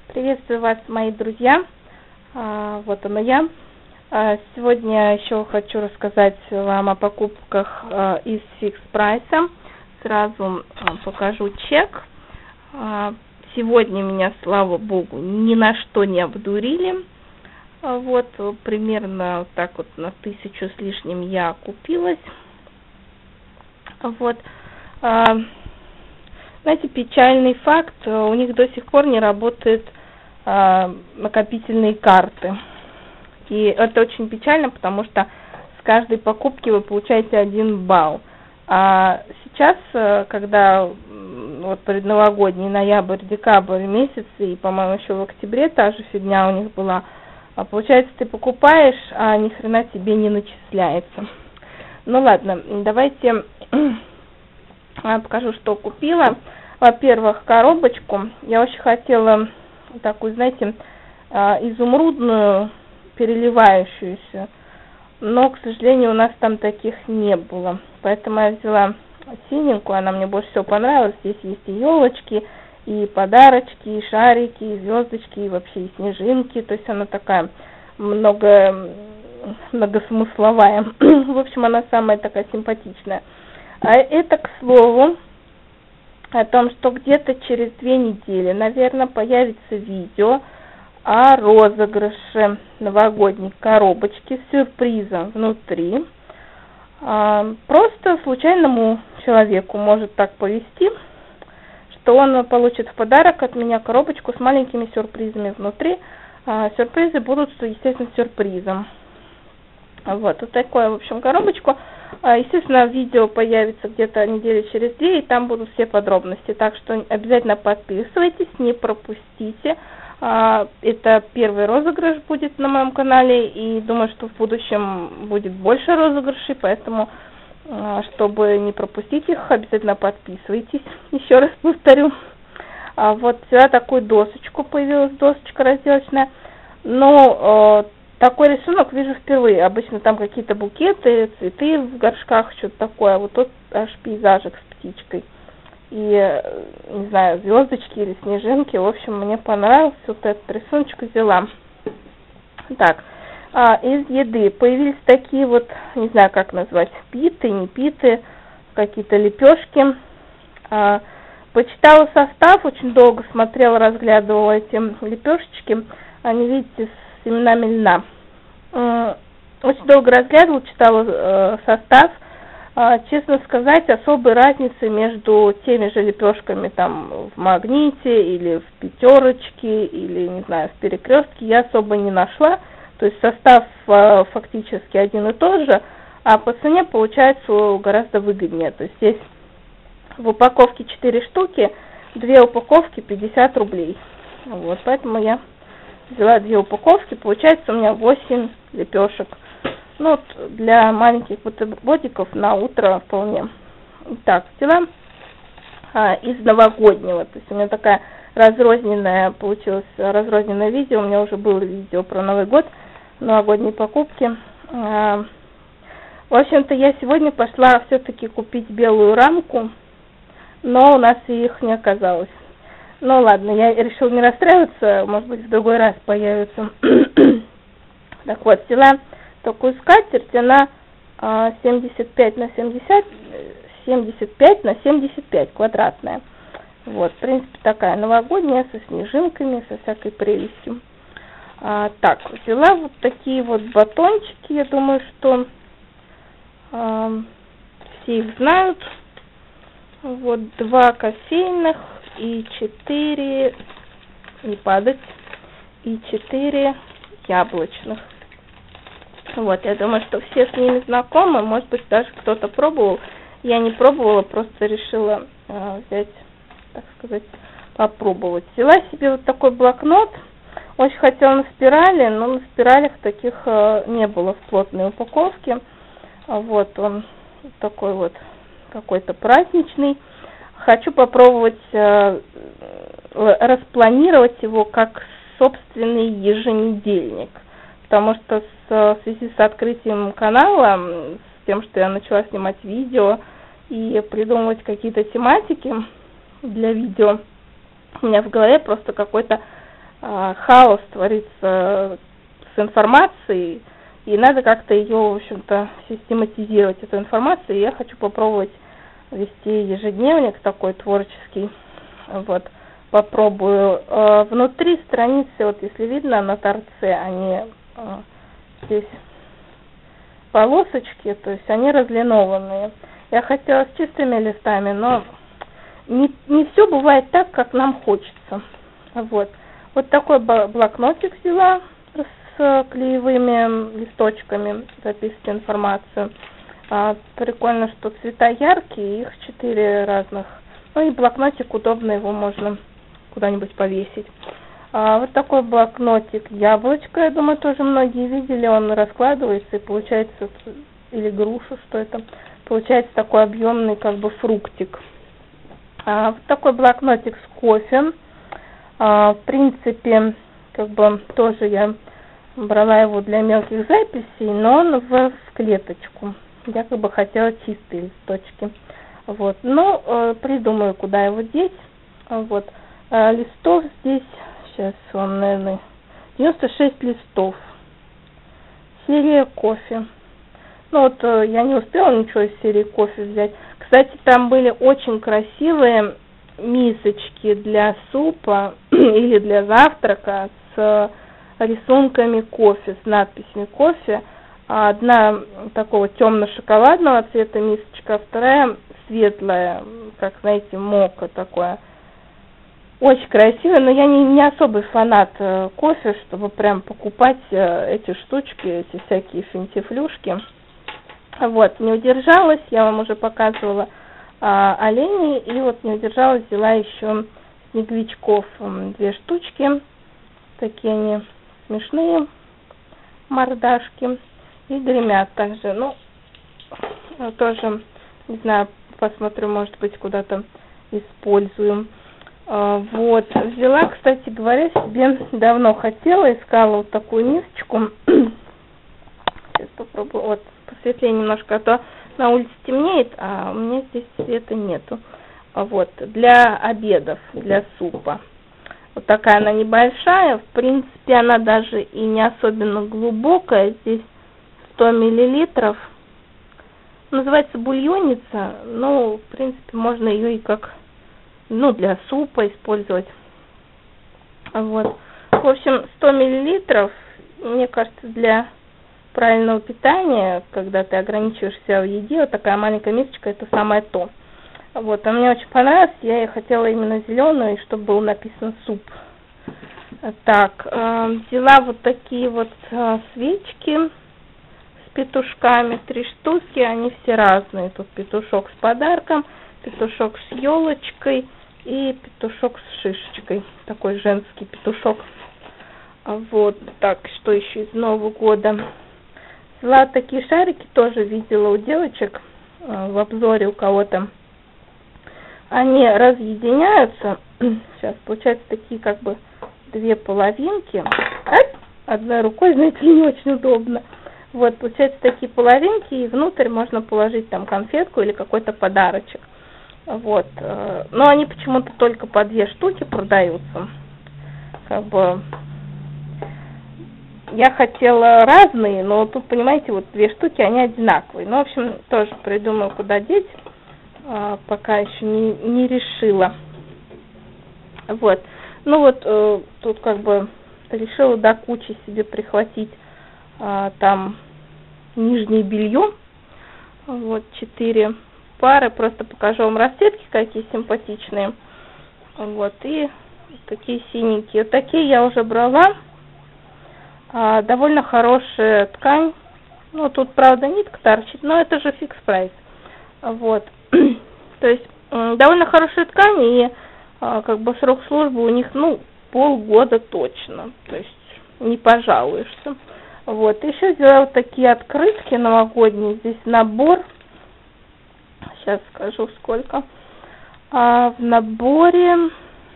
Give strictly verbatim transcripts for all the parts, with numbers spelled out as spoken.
Приветствую вас, мои друзья. А, вот она я. А, сегодня еще хочу рассказать вам о покупках а, из Fix Price. Сразу а, покажу чек. А, сегодня меня, слава богу, ни на что не обдурили. А, вот примерно так вот на тысячу с лишним я купилась. Вот. А, знаете, печальный факт, у них до сих пор не работает а, накопительные карты. И это очень печально, потому что с каждой покупки вы получаете один балл. А сейчас, когда вот предновогодний ноябрь, декабрь месяц, и, по-моему, еще в октябре та же фигня у них была, получается, ты покупаешь, а ни хрена тебе не начисляется. Ну ладно, давайте покажу, что купила. Во-первых, коробочку. Я очень хотела такую, знаете, изумрудную, переливающуюся, но, к сожалению, у нас там таких не было. Поэтому я взяла синенькую, она мне больше всего понравилась. Здесь есть и елочки, и подарочки, и шарики, и звездочки, и вообще и снежинки. То есть она такая много, многосмысловая. В общем, она самая такая симпатичная. А это, к слову, о том, что где-то через две недели, наверное, появится видео о розыгрыше новогодней коробочки с сюрпризом внутри. А, просто случайному человеку может так повезти, что он получит в подарок от меня коробочку с маленькими сюрпризами внутри. А, сюрпризы будут, естественно, сюрпризом. Вот, вот такую, в общем, коробочку. Естественно, видео появится где-то недели через две, и там будут все подробности. Так что обязательно подписывайтесь, не пропустите. Это первый розыгрыш будет на моем канале, и думаю, что в будущем будет больше розыгрышей, поэтому, чтобы не пропустить их, обязательно подписывайтесь. Еще раз повторю. Вот взяла такую досочку, появилась досочка разделочная. Но такой рисунок вижу впервые. Обычно там какие-то букеты, цветы в горшках, что-то такое. А вот тут аж пейзажик с птичкой. И, не знаю, звездочки или снежинки. В общем, мне понравился. Вот этот рисуночек взяла. Так, а, из еды появились такие вот, не знаю, как назвать, питы, не питы, какие-то лепешки. А, почитала состав, очень долго смотрела, разглядывала эти лепешечки. Они, видите, с семенами льна. Очень долго разглядывала, читала э, состав. Э, честно сказать, особой разницы между теми же лепешками там в Магните или в Пятерочке или, не знаю, в Перекрестке я особо не нашла. То есть состав э, фактически один и тот же, а по цене получается гораздо выгоднее. То есть здесь в упаковке четыре штуки, две упаковки пятьдесят рублей. Вот, поэтому я взяла две упаковки, получается у меня восемь лепешек. Ну, вот для маленьких бутербродиков на утро вполне. Так, взяла а, из новогоднего. То есть у меня такая разрозненная, получилось разрозненное видео. У меня уже было видео про Новый год, новогодние покупки. А, в общем-то, я сегодня пошла все-таки купить белую рамку, но у нас их не оказалось. Ну ладно, я решила не расстраиваться, может быть, в другой раз появится. Так вот, взяла такую скатерть, она а, семьдесят пять на семьдесят, семьдесят пять на семьдесят пять, квадратная. Вот, в принципе, такая новогодняя, со снежинками, со всякой прелестью. А, так, взяла вот такие вот батончики, я думаю, что а, все их знают. Вот, два кофейных и четыре, не падать, и четыре яблочных. Вот, я думаю, что все с ними знакомы, может быть, даже кто-то пробовал. Я не пробовала, просто решила э, взять, так сказать, попробовать. Взяла себе вот такой блокнот, очень хотела на спирали, но на спиралях таких э, не было в плотной упаковке. Вот он такой вот, какой-то праздничный. Хочу попробовать э, распланировать его как собственный еженедельник, потому что с, в связи с открытием канала, с тем, что я начала снимать видео и придумывать какие-то тематики для видео, у меня в голове просто какой-то а, хаос творится с информацией, и надо как-то ее, в общем-то, систематизировать, эту информацию. И я хочу попробовать вести ежедневник такой творческий. Вот, попробую. Э, внутри страницы, вот если видно на торце, они э, здесь полосочки, то есть они разлинованные. Я хотела с чистыми листами, но не, не все бывает так, как нам хочется. Вот, вот такой блокнотик взяла с клеевыми листочками, записывать информацию. А, прикольно, что цвета яркие, их четыре разных. Ну и блокнотик удобно, его можно куда-нибудь повесить. А, вот такой блокнотик яблочко, я думаю, тоже многие видели, он раскладывается и получается, или груша, что это, получается такой объемный как бы фруктик. А, вот такой блокнотик с кофе. А, в принципе, как бы тоже я брала его для мелких записей, но он в, в клеточку. Я как бы хотела чистые листочки. Вот. Ну, э, придумаю, куда его деть. Вот. А, листов здесь, сейчас вам, наверное, девяносто шесть листов. Серия кофе. Ну вот, э, я не успела ничего из серии кофе взять. Кстати, там были очень красивые мисочки для супа или для завтрака с рисунками кофе, с надписями кофе. Одна такого темно-шоколадного цвета мисочка, а вторая светлая, как, знаете, мока такое. Очень красивая, но я не, не особый фанат э, кофе, чтобы прям покупать э, эти штучки, эти всякие финтифлюшки. Вот, не удержалась, я вам уже показывала э, оленей, и вот не удержалась, взяла еще снеговичков, э, две штучки, такие они смешные мордашки. И гремят также. Ну, тоже, не знаю, посмотрю, может быть, куда-то использую. А, вот. Взяла, кстати говоря, себе давно хотела, искала вот такую мисочку. Сейчас попробую. Вот, посветлее немножко, а то на улице темнеет, а у меня здесь света нету. Вот, для обедов, для супа. Вот такая она небольшая. В принципе, она даже и не особенно глубокая. Здесь сто миллилитров. Называется бульонница, но, в принципе, можно ее и как, ну, для супа использовать. Вот. В общем, сто миллилитров, мне кажется, для правильного питания, когда ты ограничиваешься в еде, вот такая маленькая мисочка, это самое то. Вот, а мне очень понравилось, я и хотела именно зеленую, и чтобы был написан суп. Так, э, взяла вот такие вот э, свечки петушками, три штуки, они все разные. Тут петушок с подарком, петушок с елочкой и петушок с шишечкой. Такой женский петушок. Вот, так, что еще из Нового года? Взяла такие шарики, тоже видела у девочек в обзоре у кого-то. Они разъединяются. Сейчас, получается, такие как бы две половинки. Одной рукой, знаете, не очень удобно. Вот, получается, такие половинки, и внутрь можно положить там конфетку или какой-то подарочек. Вот. Но они почему-то только по две штуки продаются. Как бы я хотела разные, но тут, понимаете, вот две штуки, они одинаковые. Ну, в общем, тоже придумаю, куда деть. Пока еще не, не решила. Вот. Ну вот, тут как бы решила до кучи себе прихватить А, там нижнее белье, вот четыре пары, просто покажу вам расцветки, какие симпатичные, вот, и такие синенькие, вот такие я уже брала, а, довольно хорошая ткань, ну, тут, правда, нитка торчит, но это же фикс прайс, вот, то есть, довольно хорошая ткань, и, а, как бы, срок службы у них, ну, полгода точно, то есть, не пожалуешься. Вот, еще взяла вот такие открытки новогодние, здесь набор, сейчас скажу сколько, а, в наборе,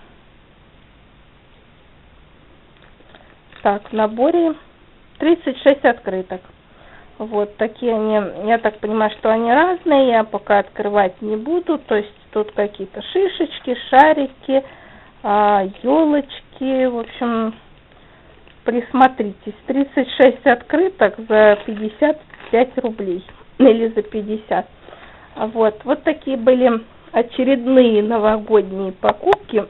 так, в наборе тридцать шесть открыток, вот, такие они, я так понимаю, что они разные, я пока открывать не буду, то есть тут какие-то шишечки, шарики, елочки, в общем, присмотритесь. тридцать шесть открыток за пятьдесят пять рублей или за пятьдесят. Вот, вот такие были очередные новогодние покупки.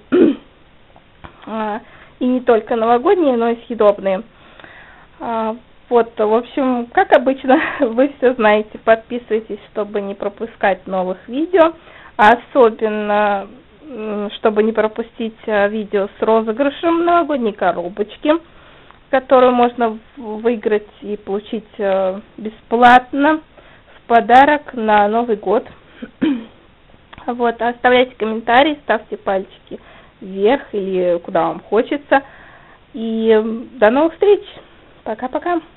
И не только новогодние, но и съедобные. Вот, в общем, как обычно, вы все знаете. Подписывайтесь, чтобы не пропускать новых видео. Особенно, чтобы не пропустить видео с розыгрышем новогодней коробочки, которую можно выиграть и получить бесплатно в подарок на Новый год. Вот, оставляйте комментарии, ставьте пальчики вверх или куда вам хочется. И до новых встреч. Пока-пока.